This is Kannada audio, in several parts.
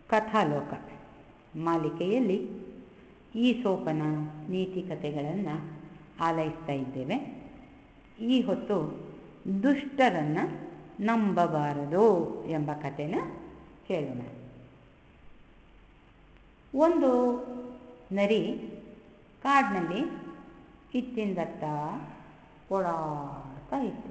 ಕಥಾಲೋಕ ಮಾಲಿಕೆಯಲ್ಲಿ ಈಸೋಪನ ನೀತಿ ಕಥೆಗಳನ್ನು ಆಲೈಸ್ತಾ ಇದ್ದೇವೆ. ಈ ಹೊತ್ತು ದುಷ್ಟರನ್ನು ನಂಬಬಾರದು ಎಂಬ ಕಥೆನ ಕೇಳೋಣ. ಒಂದು ನರಿ ಕಾಡಿನಲ್ಲಿ ಇತ್ತಿಂದತ್ತ ಓಡಾಡ್ತಾ ಇತ್ತು.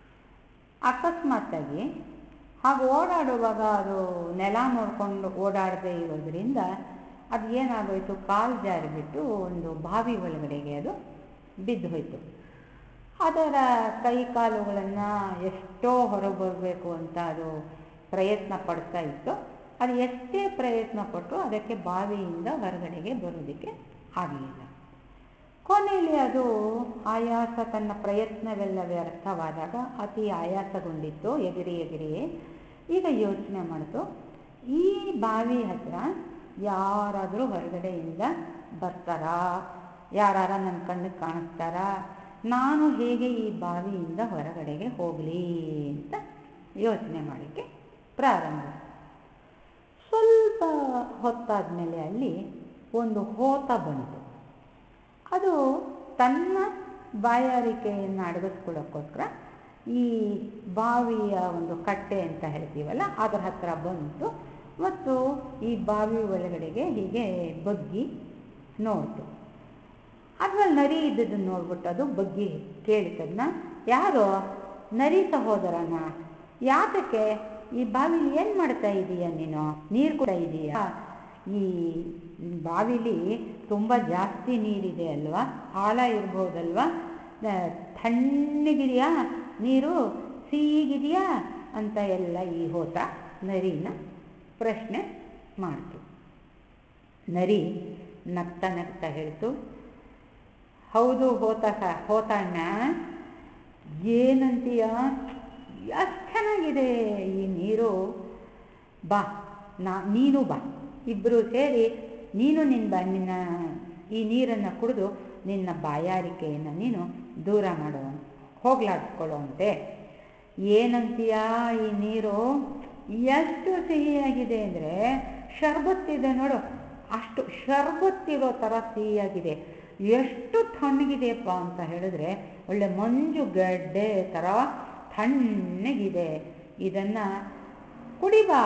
ಅಕಸ್ಮಾತ್ತಾಗಿ ಹಾಗೆ ಓಡಾಡುವಾಗ ಅದು ನೆಲ ನೋಡಿಕೊಂಡು ಓಡಾಡದೇ ಇರೋದ್ರಿಂದ ಅದು ಏನಾಗೋಯಿತು, ಕಾಲು ಜಾರಿಬಿಟ್ಟು ಒಂದು ಬಾವಿ ಒಳಗಡೆಗೆ ಅದು ಬಿದ್ದು ಹೋಯಿತು. ಅದರ ಕೈ ಕಾಲುಗಳನ್ನು ಎಷ್ಟೋ ಹೊರಬರಬೇಕು ಅಂತ ಅದು ಪ್ರಯತ್ನ ಪಡ್ತಾ ಇತ್ತು. ಅದು ಎಷ್ಟೇ ಪ್ರಯತ್ನ ಪಟ್ಟರು ಅದಕ್ಕೆ ಬಾವಿಯಿಂದ ಹೊರಗಡೆಗೆ ಬರೋದಕ್ಕೆ ಆಗಲಿಲ್ಲ. ಕೊನೆಯಲ್ಲಿ ಅದು ಆಯಾಸ, ತನ್ನ ಪ್ರಯತ್ನವೆಲ್ಲ ವ್ಯರ್ಥವಾದಾಗ ಅತಿ ಆಯಾಸಗೊಂಡಿತ್ತು. ಎಗಿರಿ ಈಗ ಯೋಚನೆ ಮಾಡಿತು, ಈ ಬಾವಿ ಹತ್ರ ಯಾರಾದರೂ ಹೊರಗಡೆಯಿಂದ ಬರ್ತಾರಾ, ಯಾರ ನನ್ನ ಕಣ್ಣಿಗೆ ಕಾಣಿಸ್ತಾರಾ, ನಾನು ಹೇಗೆ ಈ ಬಾವಿಯಿಂದ ಹೊರಗಡೆಗೆ ಹೋಗಲಿ ಅಂತ ಯೋಚನೆ ಮಾಡೋಕ್ಕೆ ಪ್ರಾರಂಭಿಸಿತು. ಸ್ವಲ್ಪ ಹೊತ್ತಾದಮೇಲೆ ಅಲ್ಲಿ ಒಂದು ಹೋತ ಬಂತು. ಅದು ತನ್ನ ಬಾಯಾರಿಕೆಯನ್ನು ಅಡಗಿಸ್ಕೊಳ್ಳೋಕ್ಕೋಸ್ಕರ ಈ ಬಾವಿಯ ಒಂದು ಕಟ್ಟೆ ಅಂತ ಹೇಳ್ತೀವಲ್ಲ ಅದರ ಹತ್ರ ಬಂತು ಮತ್ತು ಈ ಬಾವಿ ಒಳಗಡೆಗೆ ಹೀಗೆ ಬಗ್ಗಿ ನೋಡ್ತು. ಅದ್ರಲ್ಲಿ ನರಿ ಇದ್ದದನ್ನು ನೋಡ್ಬಿಟ್ಟು ಅದು ಬಗ್ಗಿ ಕೇಳಿತದನ್ನ, ಯಾರೋ ನರಿ ಸಹೋದರನ, ಯಾತಕ್ಕೆ ಈ ಬಾವಿಲಿ ಏನು ಮಾಡ್ತಾ ಇದೀಯ ನೀನು, ನೀರು ಕೂಡ ಇದೆಯಾ, ಈ ಬಾವಿಲಿ ತುಂಬ ಜಾಸ್ತಿ ನೀರಿದೆ ಅಲ್ವಾ, ಆಳ ಇರ್ಬೋದಲ್ವಾ, ತಣ್ಣಗಿದೆಯಾ ನೀರು, ಸಿಹಿಗಿದೆಯಾ ಅಂತ ಎಲ್ಲ ಈ ಹೋತ ನರಿನ ಪ್ರಶ್ನೆ ಮಾಡ್ತು. ನರಿ ನಗ್ತಾ ಹೇಳ್ತು, ಹೌದು ಹೋತಣ್ಣ, ಏನಂತೀಯ, ಎಷ್ಟು ಚೆನ್ನಾಗಿದೆ ಈ ನೀರು, ಬಾ ನೀನು ಬಾ, ಇಬ್ಬರು ಸೇರಿ ನೀನು ನಿನ್ನ ಈ ನೀರನ್ನು ಕುಡಿದು ನಿನ್ನ ಬಾಯಾರಿಕೆಯನ್ನು ನೀನು ದೂರ ಮಾಡೋ, ಹೋಗ್ಲಾಡಿಸ್ಕೊಳ್ಳೋಂತೆ. ಏನಂತೀಯ, ಈ ನೀರು ಎಷ್ಟು ಸಿಹಿಯಾಗಿದೆ ಅಂದರೆ ಶರ್ಬತ್ತಿದೆ ನೋಡು, ಅಷ್ಟು ಶರ್ಬತ್ತಿರೋ ಥರ ಸಿಹಿಯಾಗಿದೆ, ಎಷ್ಟು ತಣ್ಣಗಿದೆಯಪ್ಪ ಅಂತ ಹೇಳಿದ್ರೆ ಒಳ್ಳೆ ಮಂಜು ಗಡ್ಡೆ ಥರ ತಣ್ಣಗಿದೆ, ಇದನ್ನು ಕುಡಿಬಾ,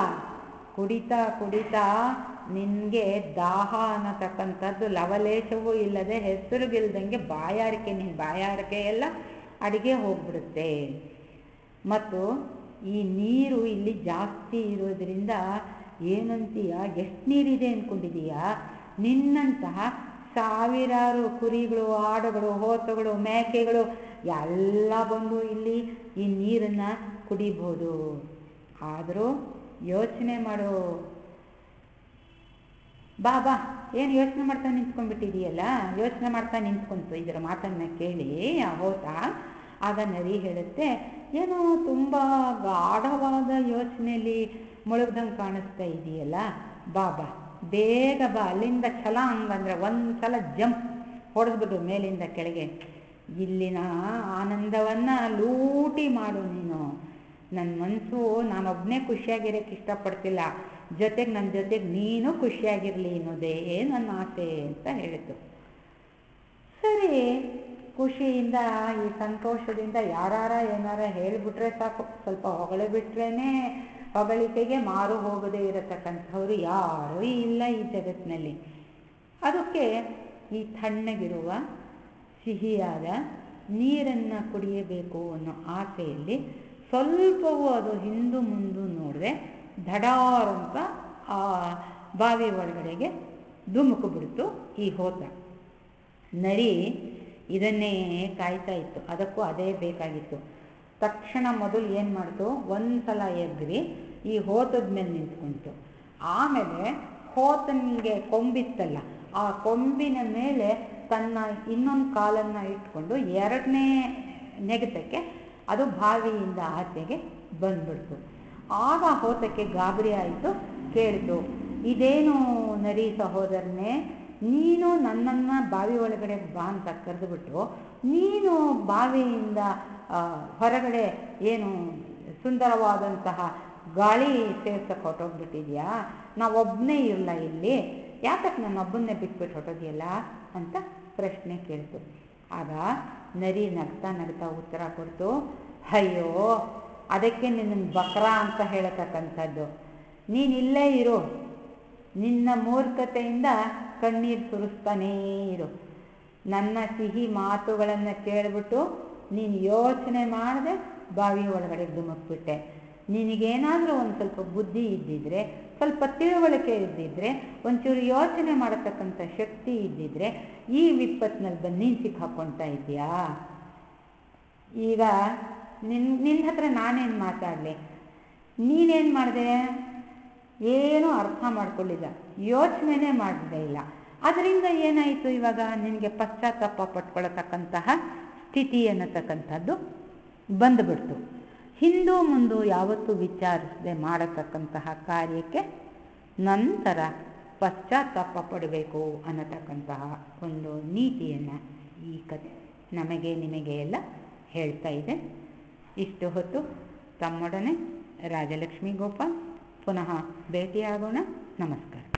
ಕುಡಿತಾ ನಿನಗೆ ದಾಹ ಅನ್ನತಕ್ಕಂಥದ್ದು ಲವಲೇಶವೂ ಇಲ್ಲದೆ ಹೆಸರುಗಿಲ್ದಂಗೆ ನಿನ್ನ ಬಾಯಾರಿಕೆ ಎಲ್ಲ ಅಡಿಗೆ ಹೋಗ್ಬಿಡುತ್ತೆ. ಮತ್ತು ಈ ನೀರು ಇಲ್ಲಿ ಜಾಸ್ತಿ ಇರೋದ್ರಿಂದ ಏನಂತೀಯ, ಎಷ್ಟು ನೀರಿದೆ ಅಂದ್ಕೊಂಡಿದೀಯಾ, ನಿನ್ನಂತಹ ಸಾವಿರಾರು ಕುರಿಗಳು, ಆಡುಗಳು, ಹೋತಗಳು, ಮೇಕೆಗಳು ಎಲ್ಲ ಬಂದು ಇಲ್ಲಿ ಈ ನೀರನ್ನು ಕುಡಿಬೋದು. ಆದರೂ ಯೋಚನೆ ಮಾಡು, ಬಾ ಏನು ಯೋಚನೆ ಮಾಡ್ತಾ ನಿಂತ್ಕೊಂಡ್ಬಿಟ್ಟಿದೆಯಲ್ಲ, ಯೋಚನೆ ಮಾಡ್ತಾ ನಿಂತ್ಕೊಂತು. ಇದರ ಮಾತನ್ನು ಕೇಳಿ ಆ ಹೋತ ಆಗ ನರಿ ಹೇಳುತ್ತೆ, ಏನೋ ತುಂಬ ಗಾಢವಾದ ಯೋಚನೆಯಲ್ಲಿ ಮುಳುಗ್ದಂಗೆ ಕಾಣಿಸ್ತಾ ಇದೆಯಲ್ಲ, ಬಾ ಬೇಗ ಬಾ, ಅಲ್ಲಿಂದ ಹಂಗಂದ್ರೆ ಒಂದು ಸಲ ಜಂಪ್ ಹೊಡೆದ್ಬಿಟ್ಟು ಮೇಲಿಂದ ಕೆಳಗೆ, ಇಲ್ಲಿನ ಆನಂದವನ್ನು ಲೂಟಿ ಮಾಡು ನೀನು. ನನ್ನ ಮನಸ್ಸು ನಾನೊಬ್ಬನೇ ಖುಷಿಯಾಗಿರೋಕ್ಕೆ ಇಷ್ಟಪಡ್ತಿಲ್ಲ, ನನ್ನ ಜೊತೆಗೆ ನೀನು ಖುಷಿಯಾಗಿರಲಿ ಅನ್ನೋದೇ ನನ್ನ ಆಸೆ ಅಂತ ಹೇಳಿತು. ಸರಿ, ಖುಷಿಯಿಂದ ಈ ಸಂತೋಷದಿಂದ ಏನಾರ ಹೇಳಿಬಿಟ್ರೆ ಸಾಕು, ಸ್ವಲ್ಪ ಹೊಗಳಿಬಿಟ್ರೇ ಹೊಗಳಿಕೆಗೆ ಮಾರು ಹೋಗದೇ ಇರತಕ್ಕಂಥವ್ರು ಯಾರೂ ಇಲ್ಲ ಈ ಜಗತ್ತಿನಲ್ಲಿ. ಅದಕ್ಕೆ ಈ ತಣ್ಣಗಿರುವ ಸಿಹಿಯಾದ ನೀರನ್ನು ಕುಡಿಯಬೇಕು ಅನ್ನೋ ಆಸೆಯಲ್ಲಿ ಸ್ವಲ್ಪವೂ ಅದು ಹಿಂದು ಮುಂದು ನೋಡಿದೆ, ಧಡಾರಂತ ಆ ಬಾವಿ ಒಳಗಡೆಗೆ ಧುಮುಕು ಬಿಡ್ತು ಈ ಹೋತ. ನರಿ ಇದನ್ನೇ ಕಾಯ್ತಾ ಇತ್ತು, ಅದಕ್ಕೂ ಅದೇ ಬೇಕಾಗಿತ್ತು. ತಕ್ಷಣ ಮೊದಲು ಏನು ಮಾಡ್ತು, ಒಂದು ಸಲ ಎಗ್ರಿ ಈ ಹೋತದ ಮೇಲೆ ನಿಂತ್ಕೊಂತು. ಆಮೇಲೆ ಹೋತನಿಗೆ ಕೊಂಬಿತ್ತಲ್ಲ, ಆ ಕೊಂಬಿನ ಮೇಲೆ ತನ್ನ ಇನ್ನೊಂದು ಕಾಲನ್ನು ಇಟ್ಕೊಂಡು ಎರಡನೇ ನೆಗೆತಕ್ಕೆ ಅದು ಬಾವಿಯಿಂದ ಆಚೆಗೆ ಬಂದ್ಬಿಡ್ತು. ಆಗ ಹೋತಕ್ಕೆ ಗಾಬರಿ ಆಯಿತು, ಕೇಳಿತು, ಇದೇನು ನರಿ ಸಹೋದರನೇ, ನೀನು ನನ್ನನ್ನು ಬಾವಿ ಒಳಗಡೆ ಬಾ ಅಂತ ಕರೆದುಬಿಟ್ಟು ನೀನು ಬಾವಿಯಿಂದ ಹೊರಗಡೆ ಏನು ಸುಂದರವಾದಂತಹ ಗಾಳಿ ಸೇರ್ಸಕ್ಕೆ ಹೊರಟೋಗ್ಬಿಟ್ಟಿದ್ಯಾ? ನಾವೊಬ್ಬನೇ ಇರಲ್ಲ ಇಲ್ಲಿ, ಯಾತಕ್ಕೆ ನನ್ನೊಬ್ಬನ್ನೇ ಬಿಟ್ಬಿಟ್ಟು ಹೊರಟೋದಿಯಲ್ಲ ಅಂತ ಪ್ರಶ್ನೆ ಕೇಳ್ತು. ಆಗ ನರಿ ನಗ್ತಾ ನಗ್ತಾ ಉತ್ತರ ಕೊಡ್ತು, ಅಯ್ಯೋ ಅದಕ್ಕೆ ನಿನ್ನನ್ನು ಬಕ್ರ ಅಂತ ಹೇಳತಕ್ಕಂಥದ್ದು. ನೀನು ಇಲ್ಲೇ ಇರು, ನಿನ್ನ ಮೂರ್ಖತೆಯಿಂದ ಕಣ್ಣೀರು ಸುರಿಸ್ತಾನೇ ಇರು. ನನ್ನ ಸಿಹಿ ಮಾತುಗಳನ್ನು ಕೇಳಿಬಿಟ್ಟು ನೀನು ಯೋಚನೆ ಮಾಡದೆ ಬಾವಿ ಒಳಗಡೆ ಧುಮುಕ್ಬಿಟ್ಟೆ. ನಿನಗೇನಾದರೂ ಒಂದು ಸ್ವಲ್ಪ ಬುದ್ಧಿ ಇದ್ದಿದ್ರೆ, ಸ್ವಲ್ಪ ತಿಳುವಳಿಕೆ ಇದ್ದಿದ್ರೆ, ಒಂಚೂರು ಯೋಚನೆ ಮಾಡತಕ್ಕಂಥ ಶಕ್ತಿ ಇದ್ದಿದ್ರೆ ಈ ವಿಪತ್ತಿನಲ್ಲಿ ಬಂದು ನೀನು ಸಿಕ್ಕಾಕ್ಕೊಳ್ತಾ ಇದೆಯಾ? ಈಗ ನಿನ್ನ ಹತ್ರ ನಾನೇನು ಮಾತಾಡಲಿ? ನೀನೇನು ಮಾಡಿದೆ? ಏನೂ ಅರ್ಥ ಮಾಡ್ಕೊಳ್ಳಿಲ್ಲ, ಯೋಚನೆನೇ ಮಾಡಲೇ ಇಲ್ಲ. ಅದರಿಂದ ಏನಾಯಿತು? ಇವಾಗ ನಿನಗೆ ಪಶ್ಚಾತ್ತಾಪ ಪಟ್ಕೊಳ್ತಕ್ಕಂತಹ ಸ್ಥಿತಿ ಅನ್ನತಕ್ಕಂಥದ್ದು ಬಂದುಬಿಡ್ತು. ಹಿಂದೂ ಮುಂದೆ ಯಾವತ್ತೂ ವಿಚಾರಿಸದೆ ಮಾಡತಕ್ಕಂತಹ ಕಾರ್ಯಕ್ಕೆ ನಂತರ ಪಶ್ಚಾತ್ತಾಪ ಪಡಬೇಕು ಅನ್ನತಕ್ಕಂತಹ ಒಂದು ನೀತಿಯನ್ನು ಈ ಕಥೆ ನಮಗೆ ನಿಮಗೆ ಎಲ್ಲ ಹೇಳ್ತಾ ಇದೆ. ಇಷ್ಟು ಹೊತ್ತು ತಮ್ಮೊಡನೆ ರಾಜಲಕ್ಷ್ಮಿ ಗೋಪಾಲ್. ಪುನಃ ಭೇಟಿಯಾಗೋಣ. ನಮಸ್ಕಾರ.